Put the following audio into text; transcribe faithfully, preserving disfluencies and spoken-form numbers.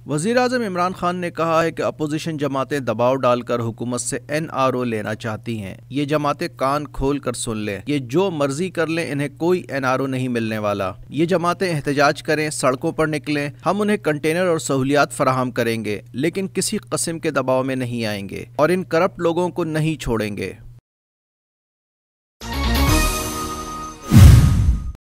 वज़ीर आज़म इमरान खान ने कहा है कि अपोजिशन जमातें दबाव डालकर हुकूमत से एन आर ओ लेना चाहती हैं। ये जमातें कान खोल कर सुन लें, ये जो मर्जी कर लें, इन्हें कोई एन आर ओ नहीं मिलने वाला। ये जमातें एहतजाज करें, सड़कों पर निकलें, हम उन्हें कंटेनर और सहूलियात फराहम करेंगे, लेकिन किसी किस्म के दबाव में नहीं आएंगे और इन करप्ट लोगों को नहीं छोड़ेंगे।